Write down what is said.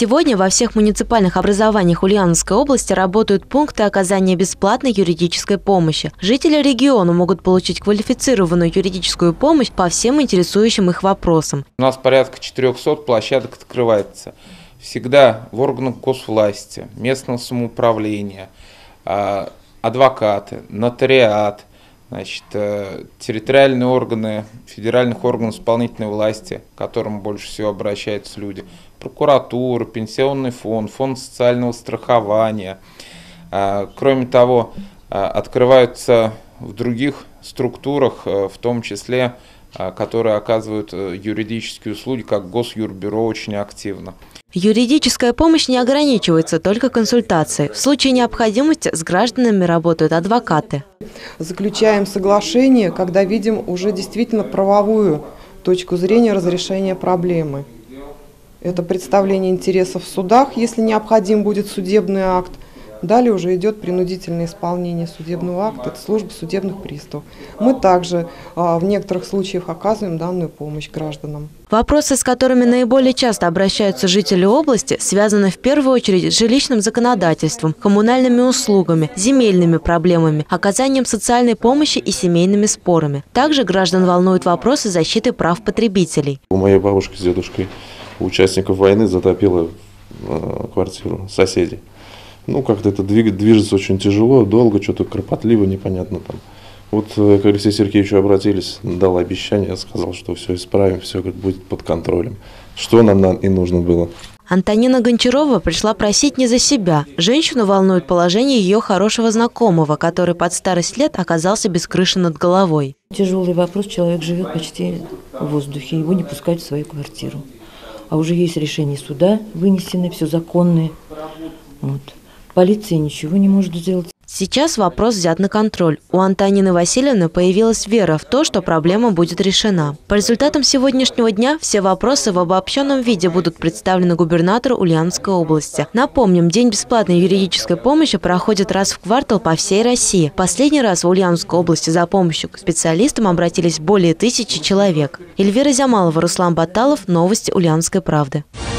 Сегодня во всех муниципальных образованиях Ульяновской области работают пункты оказания бесплатной юридической помощи. Жители региона могут получить квалифицированную юридическую помощь по всем интересующим их вопросам. У нас порядка 400 площадок открывается. Всегда в органах госвласти, местного самоуправления, адвокаты, нотариат, территориальные органы федеральных органов исполнительной власти, к которым больше всего обращаются люди, прокуратура, пенсионный фонд, фонд социального страхования. Кроме того, открываются в других структурах, в том числе, которые оказывают юридические услуги, как Госюрбюро, очень активно. Юридическая помощь не ограничивается только консультацией. В случае необходимости с гражданами работают адвокаты. Заключаем соглашение, когда видим уже действительно правовую точку зрения разрешения проблемы. Это представление интересов в судах, если необходим будет судебный акт. Далее уже идет принудительное исполнение судебного акта, это служба судебных приставов. Мы также в некоторых случаях оказываем данную помощь гражданам. Вопросы, с которыми наиболее часто обращаются жители области, связаны в первую очередь с жилищным законодательством, коммунальными услугами, земельными проблемами, оказанием социальной помощи и семейными спорами. Также граждан волнуют вопросы защиты прав потребителей. У моей бабушки с дедушкой, участников войны, затопило квартиру соседей. Как-то это движется очень тяжело, долго, что-то кропотливо, непонятно там. Вот к Алексею Сергеевичу обратились, дал обещание, сказал, что все исправим, все будет под контролем. Что нам и нужно было. Антонина Гончарова пришла просить не за себя. Женщину волнует положение ее хорошего знакомого, который под старость лет оказался без крыши над головой. Тяжелый вопрос, человек живет почти в воздухе, его не пускают в свою квартиру. А уже есть решение суда вынесены, все законные. Полиция ничего не может сделать. Сейчас вопрос взят на контроль. У Антонины Васильевны появилась вера в то, что проблема будет решена. По результатам сегодняшнего дня все вопросы в обобщенном виде будут представлены губернатору Ульяновской области. Напомним, День бесплатной юридической помощи проходит раз в квартал по всей России. Последний раз в Ульяновской области за помощью к специалистам обратились более 1000 человек. Эльвира Зямалова, Руслан Баталов. Новости Ульяновской правды.